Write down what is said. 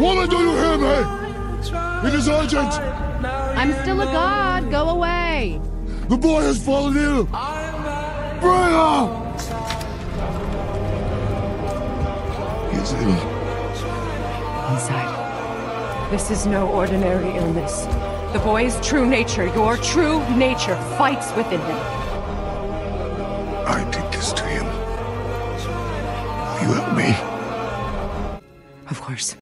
Woman, do you hear me? It is urgent. I'm still a god. Go away. The boy has fallen ill. Freya! He is ill. Inside. This is no ordinary illness. The boy's true nature, your true nature, fights within him. I did this to him. Will you help me? Of course.